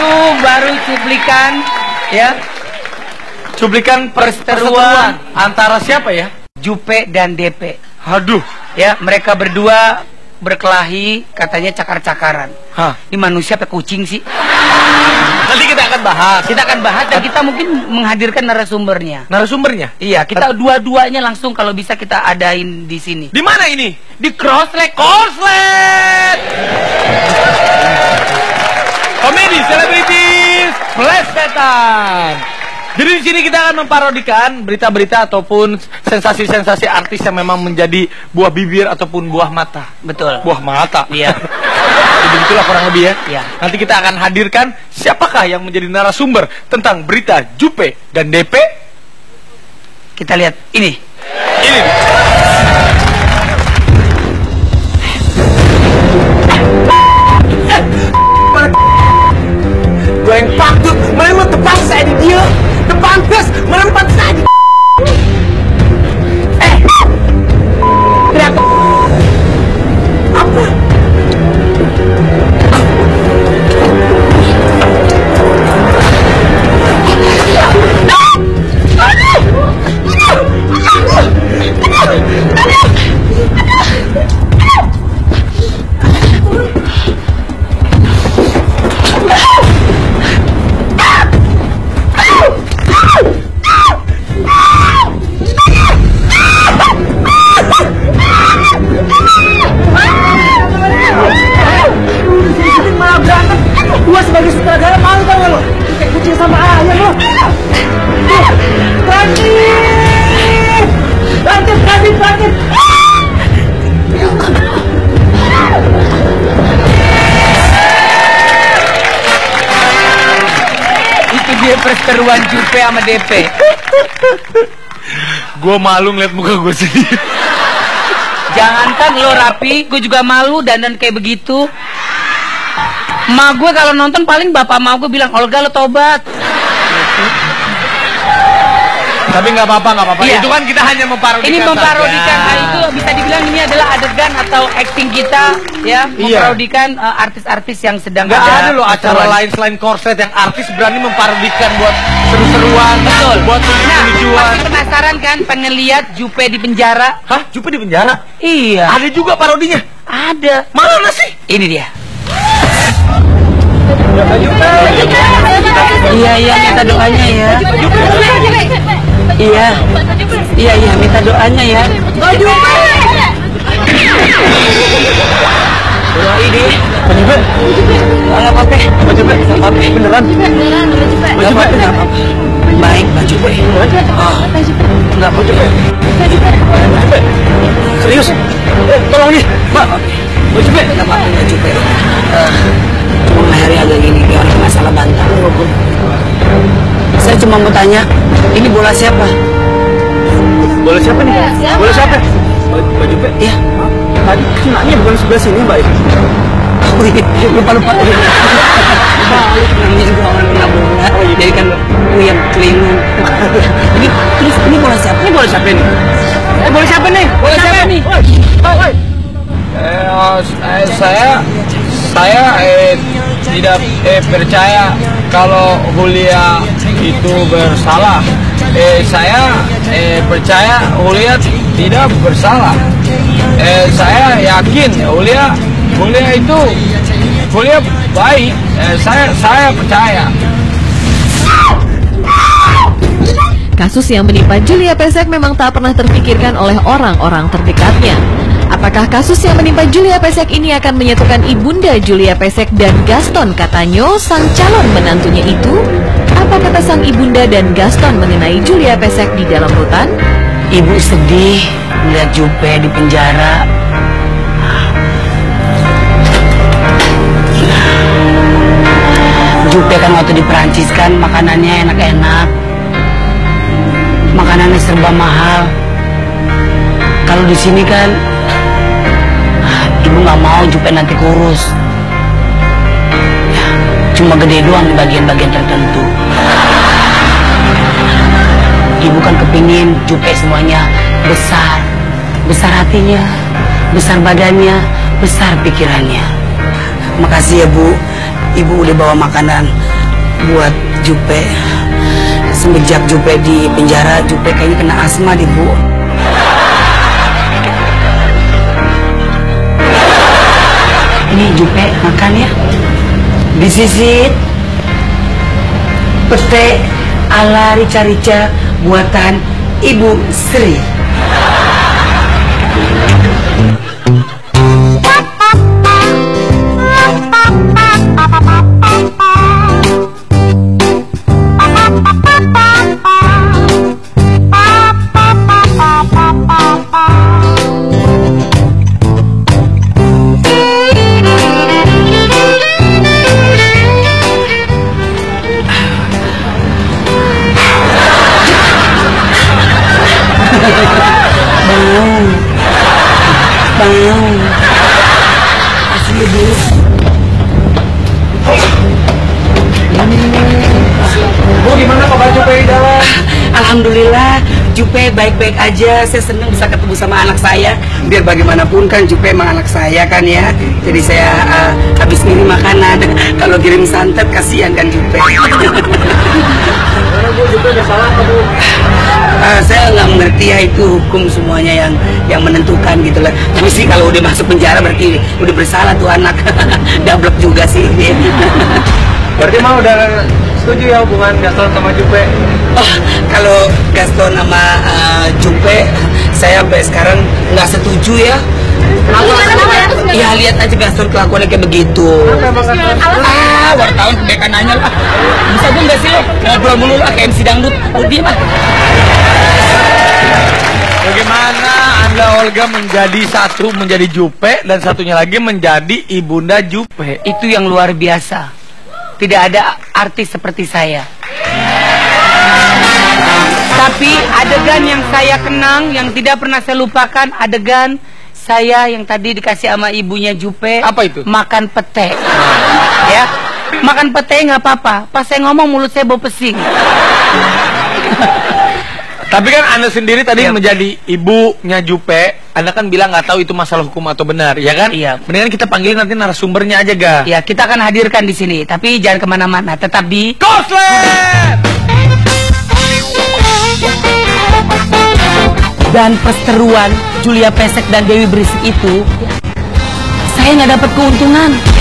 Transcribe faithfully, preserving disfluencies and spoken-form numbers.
itu baru cuplikan, ya. Cuplikan perseteruan antara siapa ya? Jupe dan D P. Aduh. Ya, mereka berdua berkelahi, katanya cakar-cakaran. Hah? Ini manusia apa kucing sih? Nanti kita akan bahas. Kita akan bahas dan kita mungkin menghadirkan narasumbernya. Narasumbernya? Iya, kita dua-duanya langsung kalau bisa kita adain di sini. Di mana ini? Di Crosslet. Crosslet. Komedi selebritis Plesetan. Jadi di sini kita akan memparodikan berita-berita ataupun sensasi-sensasi artis yang memang menjadi buah bibir ataupun buah mata. Betul. Buah mata. Iya. Jadi itulah kurang lebih ya. Iya. Nanti kita akan hadirkan siapakah yang menjadi narasumber tentang berita Jupe dan D P. Kita lihat ini. Ini. Gue yang patut menemut depan saya di dia. Depan bus menempat saya di Eh teriak apa? Gua sebagai sutradara malu tau gak lo? Kayak kucing sama ayam lo. Berhenti! Berhenti, berhenti, berhenti! Itu dia perseteruan Jupe sama D P. Gue malu ngeliat muka gue sendiri. Jangankan lo rapi, gue juga malu dandan kayak begitu. Ma gue kalau nonton paling bapak ma gue bilang, Olga lo tobat. Tapi nggak apa-apa, nggak apa-apa. Iya. Itu kan kita hanya memparodikan. Ini memparodikan, saja. nah, itu bisa dibilang ini adalah adegan atau acting kita, ya, Iya. memparodikan uh, artis-artis yang sedang Nggak ada. ada loh acara perseteruan. lain selain Crosslet yang artis berani memparodikan buat seru-seruan, Betul. buat Nah, lucu-lucuan. pasti penasaran kan pengen lihat Jupe di penjara? Hah? Jupe di penjara? Iya. Ada juga parodinya? Ada. Mana sih? Ini dia. Iya iya minta doanya ya. Iya. Iya iya minta doanya ya. Doa ini. Jupe. Enggak apa-apa. Jupe, enggak apa-apa beneran. Beneran, Jupe. Enggak apa-apa, enggak apa-apa. Baik, Mbak Jupe. Oh. Enggak apa Jupe. Jupe. Serius? Eh, tolong nih, Mbak. Mbak Jupe. Enggak apa-apa, Mbak Jupe. Eh, cuma hari agak gini, kayak orang masalah bantal. Saya cuma mau tanya, ini bola siapa? Boleh siapa nih? Siapa? Boleh siapa? Mbak Jupe? Iya. Tadi kenanya bukan sebelah sini, Mbak. Oh iya, lupa-lupa. Namanya juga orang kena bola. Jadi kan lu yang kelingan. Ini terus ini bola siapa? Ini bola siapa nih? Eh, bola siapa nih? Bola siapa nih? Eh, eh, saya saya eh, tidak eh, percaya kalau Hulia itu bersalah. Eh, saya eh, percaya Hulia tidak bersalah. Eh, saya yakin Hulia Hulia itu Hulia baik. Eh, saya saya percaya. Kasus yang menimpa Julia Pesek memang tak pernah terpikirkan oleh orang-orang terdekatnya. Apakah kasus yang menimpa Julia Pesek ini akan menyatukan ibunda Julia Pesek dan Gaston Katanyo, sang calon menantunya itu? Apa kata sang ibunda dan Gaston mengenai Julia Pesek di dalam rutan? Ibu sedih melihat Jupe di penjara. Jupe kan waktu di Perancis kan makanannya enak-enak, makanannya serba mahal. Kalau di sini kan, ah, ibu nggak mau Jupe nanti kurus. Ya, cuma gede doang di bagian-bagian tertentu. Ibu kan kepingin Jupe semuanya besar, besar hatinya, besar badannya, besar pikirannya. Makasih ya Bu, Ibu udah bawa makanan buat Jupe. Semenjak Jupe di penjara, Jupe kayaknya kena asma deh, Bu. Ini Jupe makan ya. Disisit pete ala rica-rica buatan Ibu Sri. Bang, asli dulu. Bu, gimana kabar Jupe di dalam? Alhamdulillah, Jupe baik-baik aja. Saya senang bisa ketemu sama anak saya. Biar bagaimanapun kan Jupe emang anak saya kan ya. Jadi saya uh, habis ngirim makanan. Kalau kirim santet kasihan kan Jupe. Mana Bu, Jupe nggak salah apa Bu? Uh, saya nggak mengerti ya itu hukum semuanya yang yang menentukan gitu lah. Tapi sih kalau udah masuk penjara berarti udah bersalah tuh anak. Dablek juga sih. Berarti mah udah setuju ya hubungan Gaston sama Jupe? Oh, kalau Gaston sama uh, Jupe, saya sampai sekarang nggak setuju ya. Ya lihat aja Gaston kelakuannya kayak begitu. Ah, wartawan kebanyakan nanya lah. Bisa gue nggak sih lo ngobrol mulu lah kayak M C dangdut? Lu diem ah. Bagaimana Anda Olga menjadi satu menjadi Jupe dan satunya lagi menjadi ibunda Jupe? Itu yang luar biasa. Tidak ada artis seperti saya. Tapi adegan yang saya kenang, yang tidak pernah saya lupakan, adegan saya yang tadi dikasih sama ibunya Jupe. Apa itu? Makan pete. Ya, makan pete nggak apa-apa. Pas saya ngomong mulut saya bau pesing. Tapi kan Anda sendiri tadi Iya. menjadi ibunya Jupe, Anda kan bilang nggak tahu itu masalah hukum atau benar, ya kan? Iya. Mendingan kita panggilin nanti narasumbernya aja, ga? Ya, kita akan hadirkan di sini. Tapi jangan kemana-mana, tetap di Koslet! dan perseteruan Julia Pesek dan Dewi Berisik itu, saya nggak dapat keuntungan.